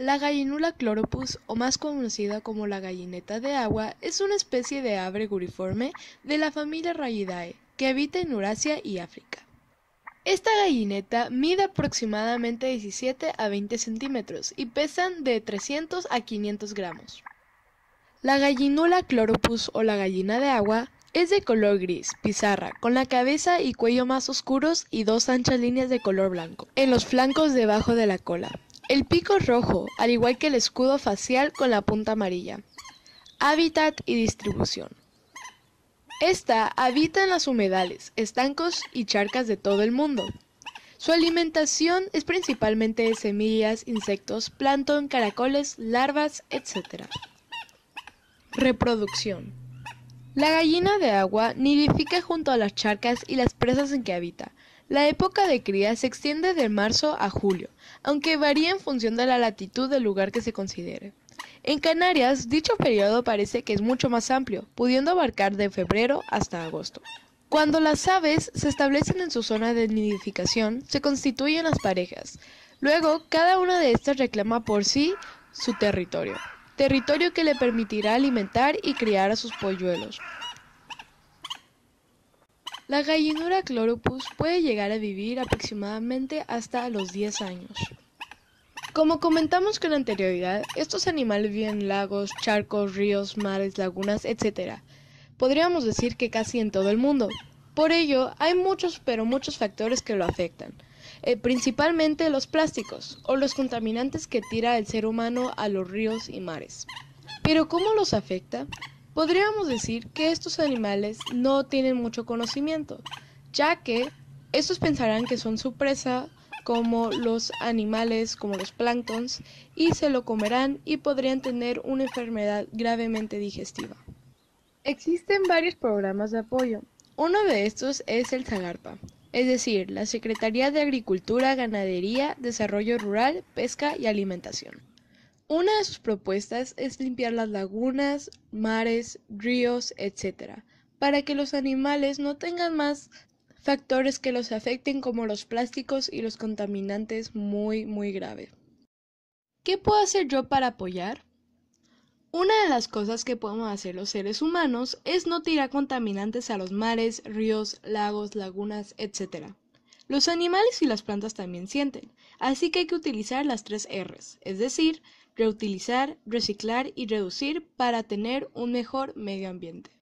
La Gallinula chloropus, o más conocida como la gallineta de agua, es una especie de ave guriforme de la familia Rayidae, que habita en Eurasia y África. Esta gallineta mide aproximadamente 17 a 20 centímetros y pesan de 300 a 500 gramos. La Gallinula chloropus o la gallina de agua es de color gris, pizarra, con la cabeza y cuello más oscuros y dos anchas líneas de color blanco en los flancos debajo de la cola. El pico es rojo, al igual que el escudo facial con la punta amarilla. Hábitat y distribución. Esta habita en las humedales, estancos y charcas de todo el mundo. Su alimentación es principalmente de semillas, insectos, plancton, caracoles, larvas, etc. Reproducción. La gallina de agua nidifica junto a las charcas y las presas en que habita. La época de cría se extiende de marzo a julio, aunque varía en función de la latitud del lugar que se considere. En Canarias, dicho periodo parece que es mucho más amplio, pudiendo abarcar de febrero hasta agosto. Cuando las aves se establecen en su zona de nidificación, se constituyen las parejas. Luego, cada una de estas reclama por sí su territorio que le permitirá alimentar y criar a sus polluelos. La Gallinula chloropus puede llegar a vivir aproximadamente hasta los 10 años. Como comentamos con anterioridad, estos animales viven en lagos, charcos, ríos, mares, lagunas, etc. Podríamos decir que casi en todo el mundo. Por ello, hay muchos factores que lo afectan. Principalmente los plásticos o los contaminantes que tira el ser humano a los ríos y mares. ¿Pero cómo los afecta? Podríamos decir que estos animales no tienen mucho conocimiento, ya que estos pensarán que son su presa, como los animales, como los planctons, y se lo comerán y podrían tener una enfermedad gravemente digestiva. Existen varios programas de apoyo. Uno de estos es el SAGARPA, es decir, la Secretaría de Agricultura, Ganadería, Desarrollo Rural, Pesca y Alimentación. Una de sus propuestas es limpiar las lagunas, mares, ríos, etc., para que los animales no tengan más factores que los afecten como los plásticos y los contaminantes muy graves. ¿Qué puedo hacer yo para apoyar? Una de las cosas que podemos hacer los seres humanos es no tirar contaminantes a los mares, ríos, lagos, lagunas, etc. Los animales y las plantas también sienten, así que hay que utilizar las 3 R's, es decir, reutilizar, reciclar y reducir para tener un mejor medio ambiente.